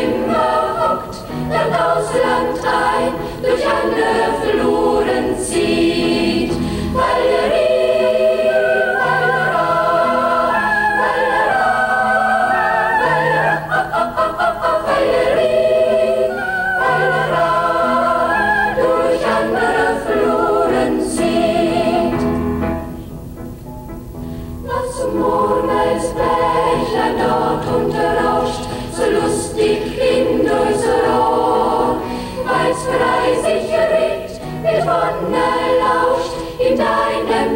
immer hockt, dann aus Land ein, durch andere Fluren zieht. Valerie, Valera, Valera, Valera, Valerie, Valera, durch andere Fluren zieht. Was Murmels Bächlein dort unterrauscht, so lustig hindurchs Rohr, weil's frei sich regt, mit Wonne lauscht in deinem